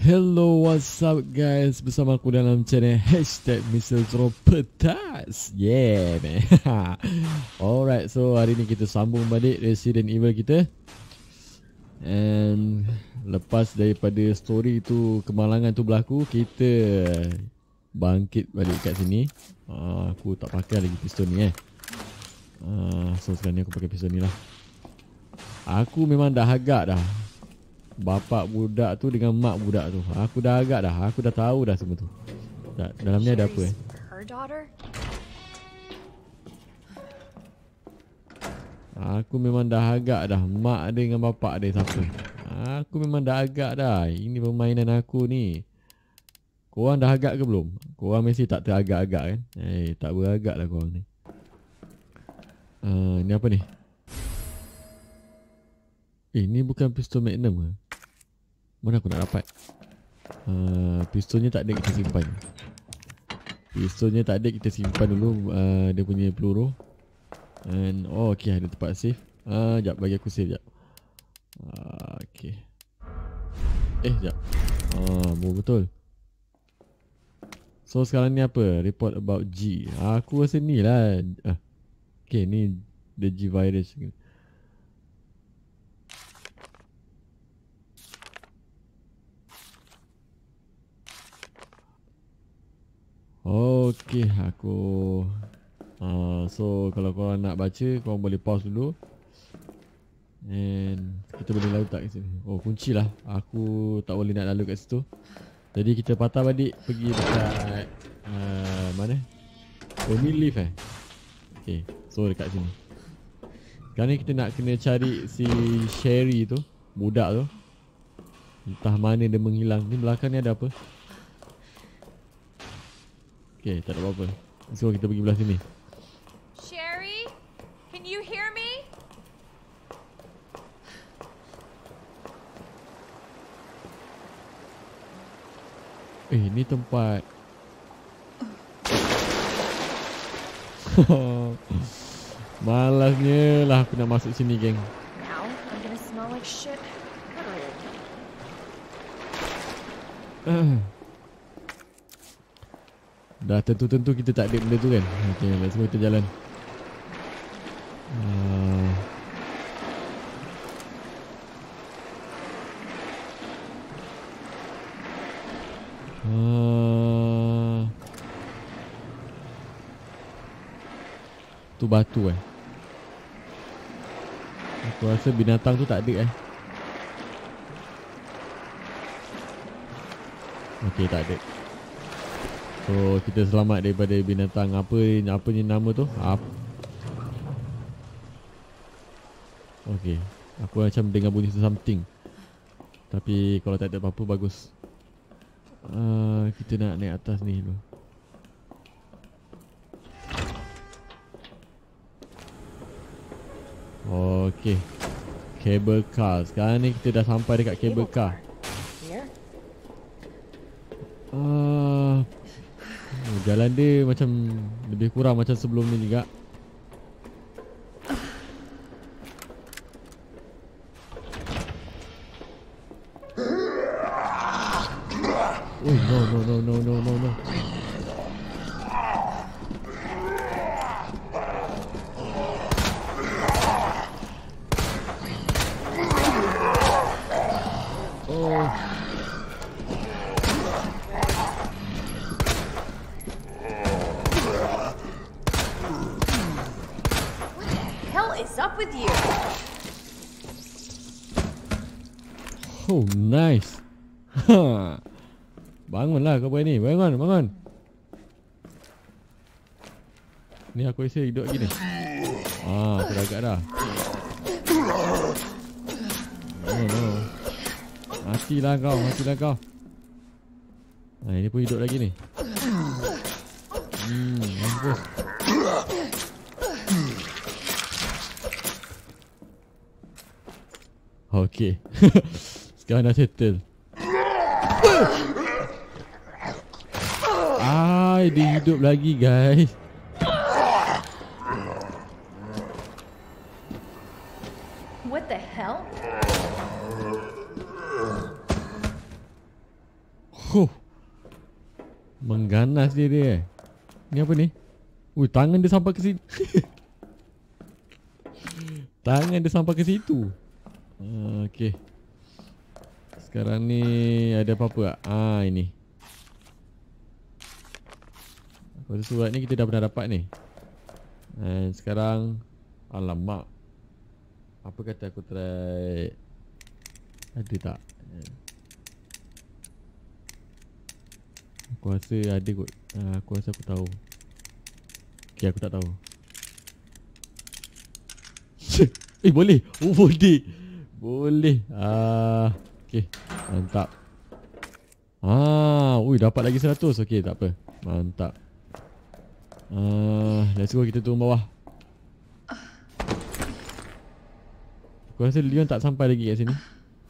Hello, what's up guys? Bersama aku dalam channel #MrZoroPetas. Yeah man. Alright, so hari ni kita sambung balik Resident Evil kita. And lepas daripada story tu, kemalangan tu berlaku, kita bangkit balik kat sini. Aku tak pakai lagi pistol ni so sekarang ni aku pakai pistol ni lah. Aku memang dah agak dah bapak budak tu dengan mak budak tu. Aku dah agak dah. Aku dah tahu dah semua tu. Dalam ni ada apa Aku memang dah agak dah. Mak dia dengan bapak dia siapa. Aku memang dah agak dah. Ini permainan aku ni. Korang dah agak ke belum? Korang mesti tak teragak-agak kan? Tak beragak lah korang ni. Ni apa ni? Ni bukan pistol Magnum ke? Mana aku nak dapat? Pistolnya tak ada, kita simpan. Pistolnya tak ada, kita simpan dulu dia punya peluru. And okay, ada tempat save. Sekejap, bagi aku save sekejap. Okay. Sekejap. Betul. So sekarang ni apa? Report about G. Aku rasa ni lah. Okay, ni the G virus. Okay, aku so kalau korang nak baca, korang boleh pause dulu. And kita boleh lalu tak kat sini. Kunci lah. Aku tak boleh nak lalu kat situ. Jadi kita patah balik pergi dekat mana? Ni lift Okay, so dekat sini. Sekarang ni kita nak kena cari si Sherry tu, budak tu. Entah mana dia menghilang. Ni belakang ni ada apa? Okay, tak ada apa-apa. So kita pergi belah sini. Sherry, can you hear me? Ni tempat. Malasnya lah aku nak masuk sini, geng. Now I'm gonna smell like shit. Dah tentu-tentu kita tak ada benda tu kan. Okay, let's go, kita jalan. Tu batu Aku rasa binatang tu tak ada Okay, tak ada. So kita selamat daripada binatang apa ni nama tu? Okay, aku macam dengar bunyi something. Tapi kalau tak ada apa-apa, bagus. Kita nak naik atas ni dulu. Okay, cable car. Sekarang ni kita dah sampai dekat cable car. Jalan dia macam lebih kurang macam sebelum ni juga. No. Nice. Bangunlah kau ni. Bangun. Ni aku rasa hidup lagi ni. Aku dah agak dah. No. Matilah kau. Ini pun hidup lagi ni. Mampus. Okay. Sekarang dah settle. Dia hidup lagi, guys. What the hell? Huh. Mengganas dia. Ni apa ni? Ui, tangan dia sampai ke sini. Tangan dia sampai ke situ. Okay. Sekarang ni ada apa-apa tak? Ini. Aku rasa surat ni kita dah pernah dapat ni. Dan sekarang, alamak. Apa kata aku try. Ada tak? Aku rasa ada kot. Aku rasa aku tahu. Okay, aku tak tahu. Boleh. Oh, boleh. Boleh. Okay, mantap. Ui, dapat lagi 100. Okay, tak apa. Mantap. Let's go, kita turun bawah. Aku rasa Leon tak sampai lagi kat sini.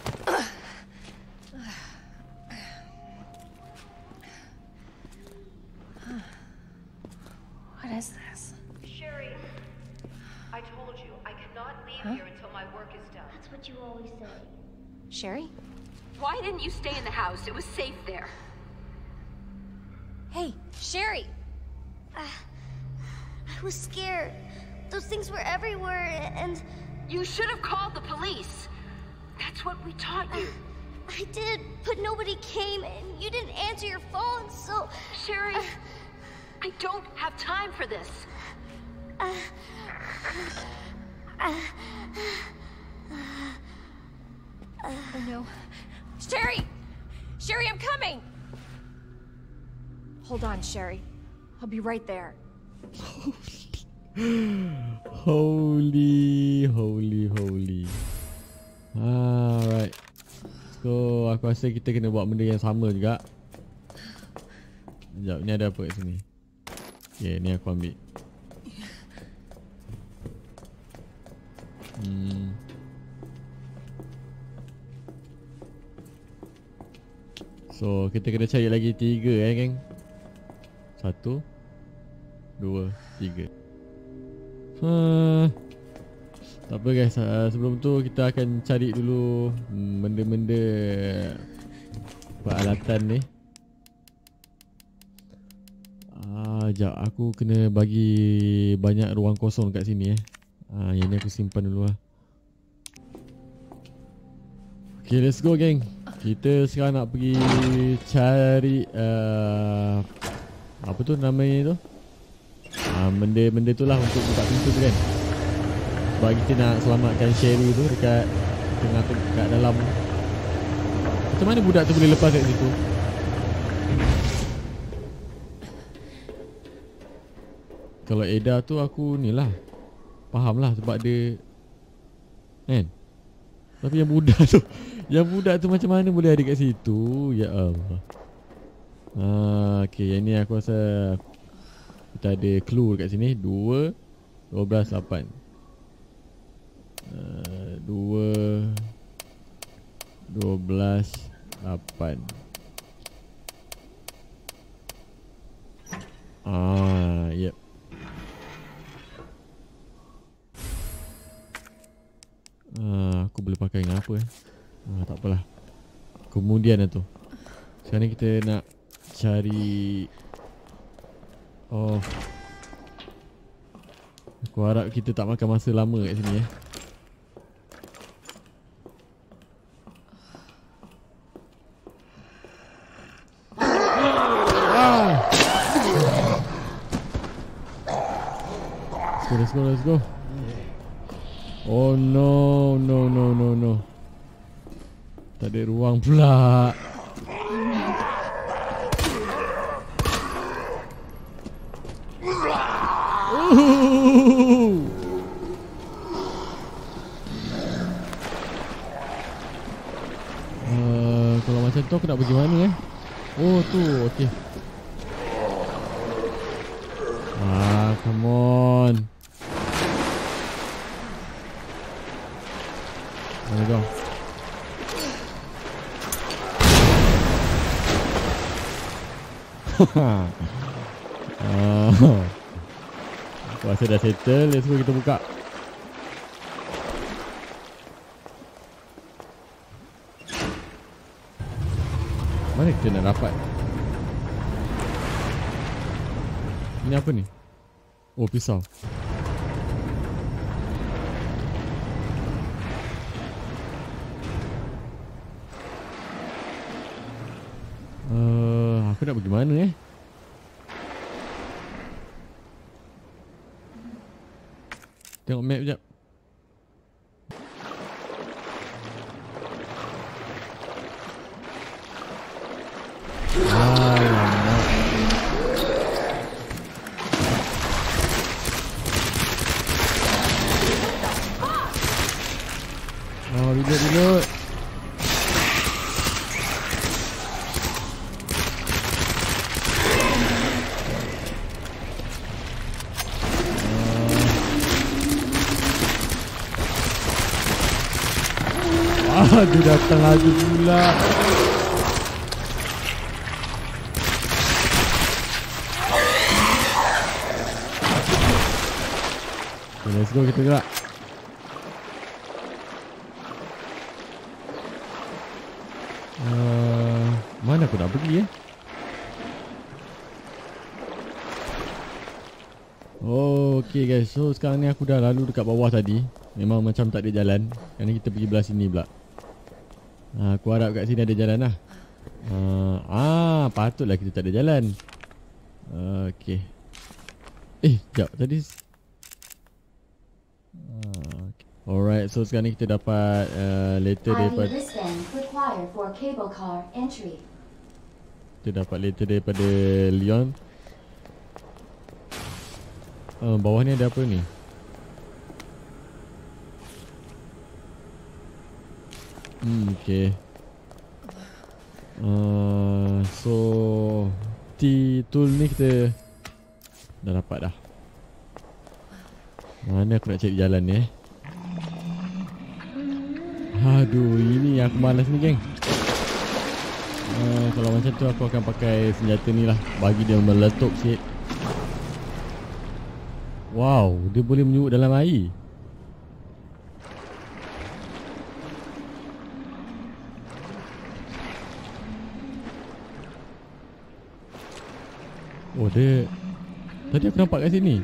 What is this? Sherry, I told you I cannot leave here until my work is done. That's what you always say. Sherry? Why didn't you stay in the house? It was safe there. Hey, Sherry! I was scared. Those things were everywhere, and You should have called the police. That's what we taught you. I did, but nobody came, and you didn't answer your phone, so... Sherry, I don't have time for this. Oh no. Sherry! Sherry, I'm coming! Hold on, Sherry. I'll be right there. Holy. Alright. So aku rasa kita kena buat benda yang sama juga. Sekejap, ni ada apa kat sini? Okay, ni aku ambil. So kita kena cari lagi 3 geng. 1 2 3. Tak apa guys, sebelum tu kita akan cari dulu benda-benda peralatan ni. Sekejap, aku kena bagi banyak ruang kosong kat sini yang ni aku simpan dulu lah. Okay, let's go geng. Kita sekarang nak pergi cari apa tu namanya tu? Benda-benda tu lah untuk buka pintu tu kan. Sebab kita nak selamatkan Sherry tu dekat tengah kat dalam. Macam mana budak tu boleh lepas kat situ? Kalau Ada tu aku ni lah, faham lah sebab dia kan. Tapi yang budak tu macam mana boleh ada kat situ? Ya Allah. Okay, yang ni aku rasa kita ada clue kat sini. 2 12 8 2 12 8. Yep. Aku boleh pakai dengan apa tak apalah. Kemudian tu sekarang ni kita nak cari. Aku harap kita tak makan masa lama kat sini Let's go. Oh no. Tak ada ruang pula. Kalau macam tu aku nak pergi mana Oh tu, okey. Come on. Mana kau? Aku rasa dah settle. Let's go, kita buka. Mana kita nak dapat? Ini apa ni? Oh, pisau. Aku nak pergi mana Tengok map sekejap. Reload. Dia datang lagi pula. Okay, let's go, kita gerak. Mana aku nak pergi Okay guys, so sekarang ni aku dah lalu dekat bawah tadi. Memang macam tak ada jalan. Sekarang ni kita pergi belah sini pula. Aku harap kat sini ada jalan lah. Patutlah kita tak ada jalan. Okay. Sekejap tadi. Alright, so sekarang ni kita dapat letter daripada Leon. Bawah ni ada apa ni? Okay. So T-tool ni kita dah dapat dah. Mana aku nak cari jalan ni Aduh, ini aku malas ni geng. Kalau macam tu aku akan pakai senjata ni lah, bagi dia meletup sikit. Wow, dia boleh menyurut dalam air. Oh, dia tadi aku nampak kat sini.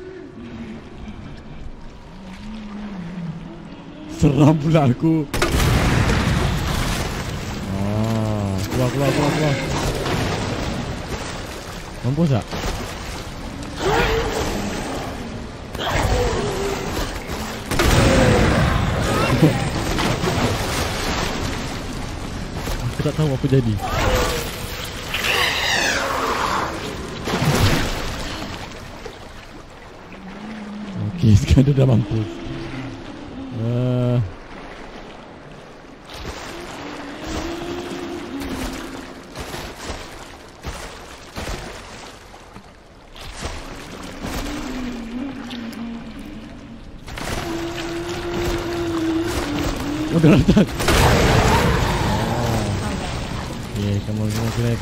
Seram pula aku. Keluar. Mampus tak? Aku tak tahu apa jadi. Okay, sekarang dia dah mampus. Oh, dah datang. Okay, come on Claire.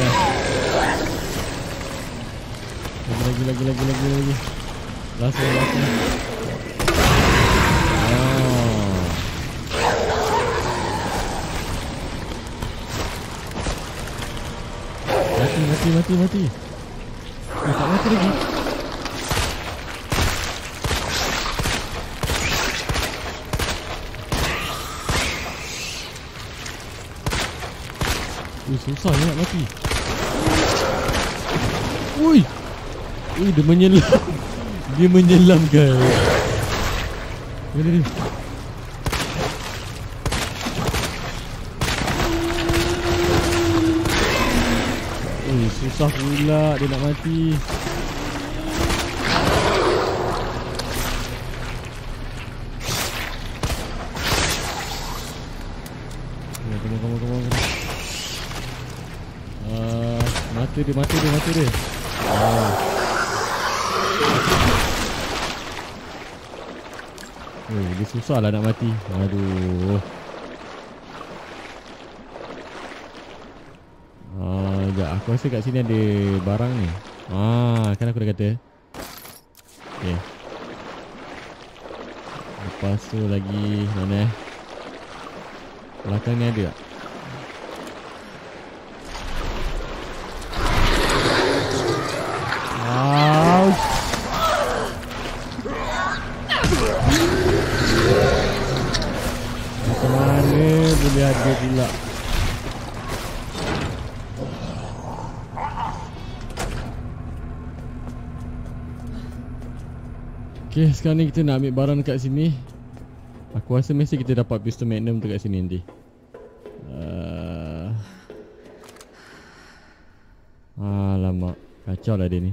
Lagi. Last one. Mati. Tak mati lagi. Susah ni nak mati. Ui, dia menyelam. Dia menyelam guys. Ni. Susah pula dia nak mati. Mati dia. Dia susah lah nak mati. Aduh. Aku rasa kat sini ada barang ni. Kan aku dah kata. Okay. Lepas tu lagi mana Belakang ni ada tak? Okay, sekarang ni kita nak ambil barang dekat sini. Aku rasa mesti kita dapat pistol magnum dekat sini nanti. Alamak, kacau lah dia ni.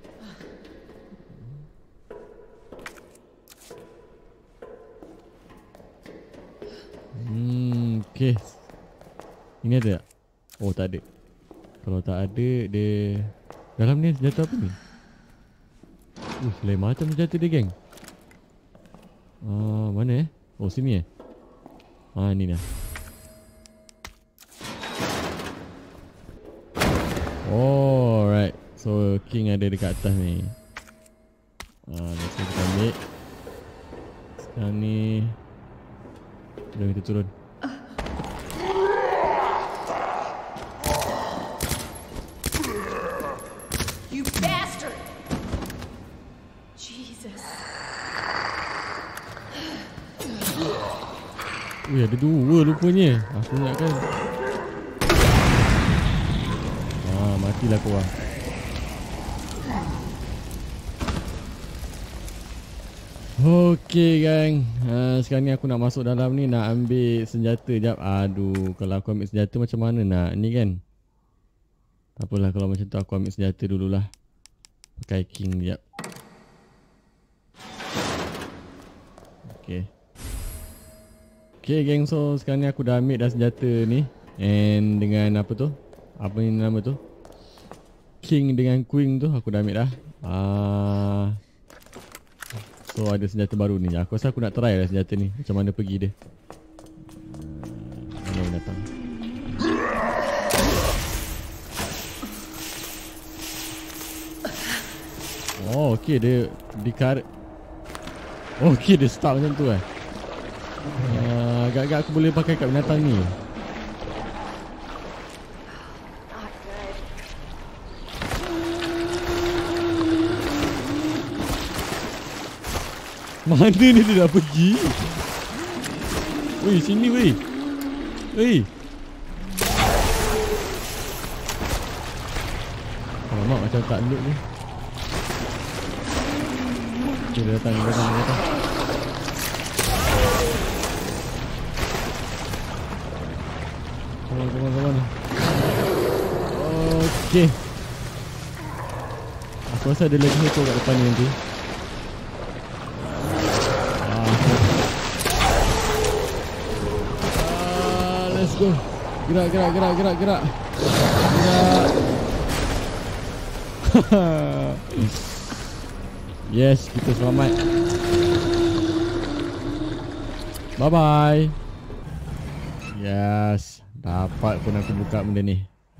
Okay. Ini ada tak? Oh, tak ada. Kalau tak ada, dia dalam ni senjata apa ni? Lain macam senjata dia, geng. Mana Oh, sini ni dah. Alright. So, King ada dekat atas ni. Let's go, kita ambil. Sekarang ni jom kita turun. You bastard! Jesus. Weh, ada dua rupanya. Aku ingatkan. Matilah korang. Okay gang, sekarang ni aku nak masuk dalam ni, nak ambil senjata. Sekejap. Aduh, kalau aku ambil senjata macam mana nak ni kan? Tak apalah, kalau macam tu aku ambil senjata dululah. Pakai King sekejap. Okay gang, so sekarang ni aku dah ambil dah senjata ni. And dengan apa tu, apa ni nama tu, King dengan Queen tu aku dah ambil dah. So ada senjata baru ni. Aku rasa aku nak try lah senjata ni, macam mana pergi dia. Mana yang datang? Oh okay, dia dikar. Okay, dia start macam tu agak-agak aku boleh pakai kat binatang ni. Mana ni dia dah pergi? Weh, sini weh. Alamak, macam tak loot ni. Okay, dia datang. Come on. Okay. Aku rasa ada lagi satu kat depan ni nanti. Let's go. Gerak. Yes, kita selamat. Bye bye. Yes, dapat pun aku buka benda ni.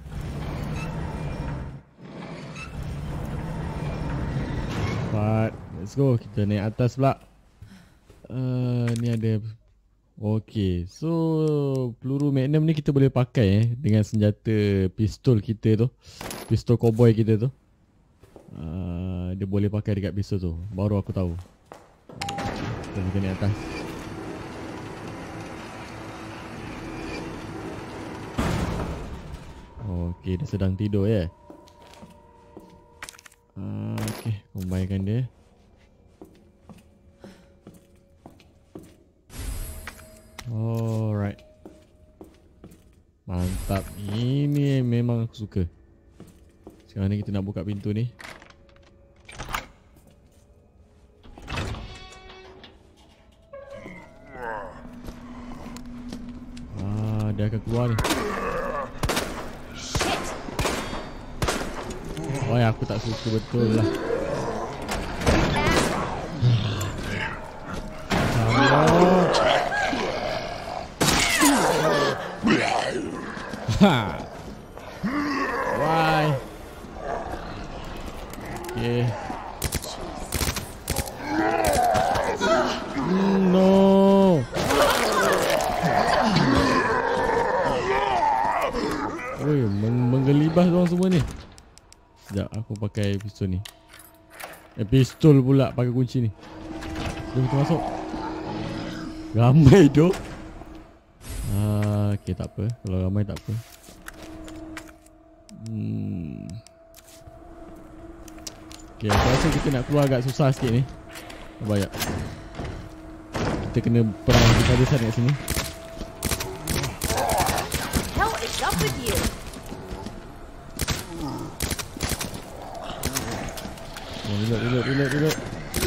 Let's go. Kita naik atas pula. Ni ada. Okay, so peluru magnum ni kita boleh pakai dengan senjata pistol kita tu, pistol cowboy kita tu. Dia boleh pakai dekat pistol tu. Baru aku tahu. Kita naik atas. Okay, dia sedang tidur ya. Okay, combine dia. Alright. Mantap. Ini memang aku suka. Sekarang ni kita nak buka pintu ni. Dia akan keluar ni. Oh ya, aku tak suka betul lah. Why? Okay. No. Woi, menggelibah orang semua ni. Sekejap, aku pakai pistol ni. Pistol pula pakai kunci ni. Jom kita masuk. Ramai tu. Okay, tak apa. Kalau ramai tak apa. Okay, aku rasa kita nak keluar agak susah sikit ni. Banyak. Kita kena perang habis-habisan kat sini. Hell is up with you? Reload.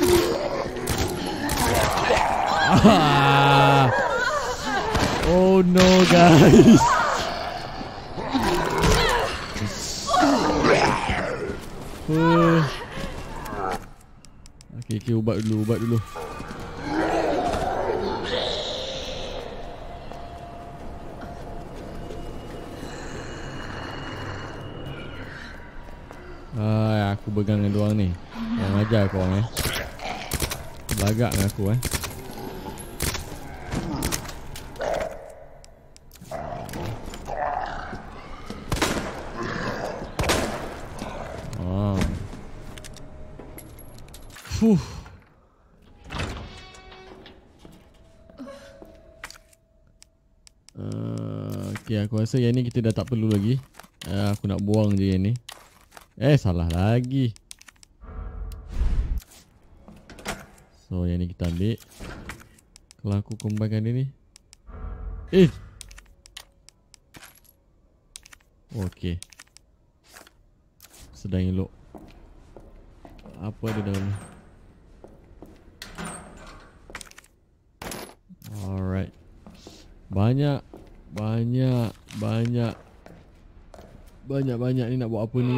Ah. Oh no guys. Okay, ubat dulu. Aku pegang dengan diorang ni. Yang ajar korang Belagak dengan aku Okay, aku rasa yang ni kita dah tak perlu lagi. Aku nak buang je yang ni. Salah lagi. So yang ni kita ambil. Kalau aku combine dia ni. Okay. Sedang elok. Apa ada dalam ni? Alright. Banyak ni nak buat apa ni?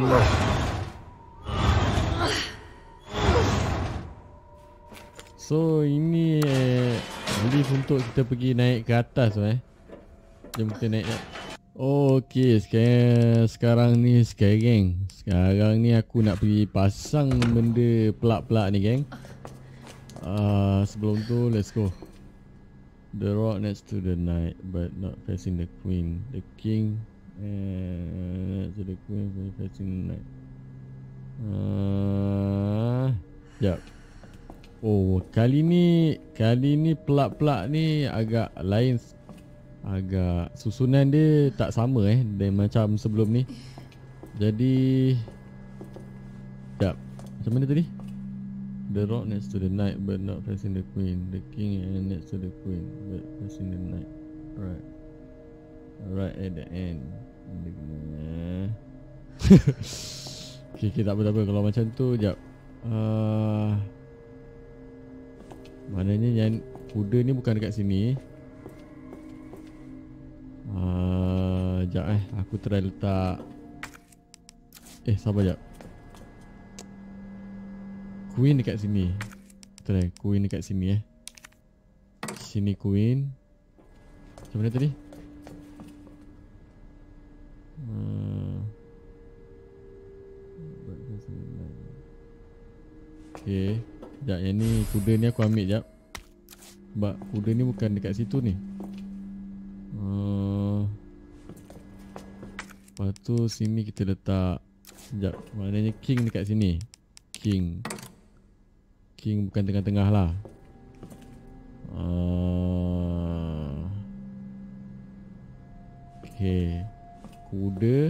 So ini lift untuk kita pergi naik ke atas Jom kita naik. Okay, sekarang ni aku nak pergi pasang benda pelak-pelak ni geng. Sebelum tu let's go. The rock next to the knight but not facing the queen. The king next to the queen facing the knight. Sekejap. Oh, kali ni pelak-pelak ni agak lain. Agak susunan dia tak sama dan macam sebelum ni. Jadi sekejap. Macam mana tadi? The rock next to the knight but not facing the queen. The king next to the queen but facing the knight. Right at the end. Okay, tak apa. Kalau macam tu, sekejap. Maknanya yang kuda ni bukan dekat sini. Sekejap aku try letak. Sabar sekejap. Queen dekat sini. Try queen dekat sini Sini queen. Macam mana tadi? Okay. Sekejap, yang ni kuda ni aku ambil sekejap. Sebab kuda ni bukan dekat situ ni. Lepas tu sini kita letak. Sekejap, maknanya king dekat sini. King bukan tengah-tengah lah. Okay. Kuda.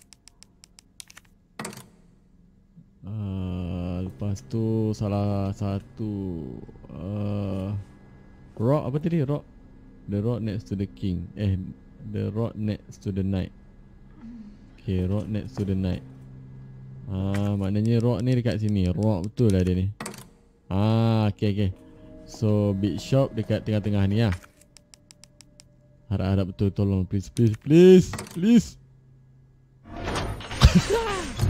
Lepas tu salah satu rock apa tadi? Rock. The rock next to the king. The rock next to the knight. Okay, rock next to the knight. Maknanya rock ni dekat sini. Rock betul lah dia ni. Okay. So big shop dekat tengah-tengah ni lah. Harap-harap betul, tolong please.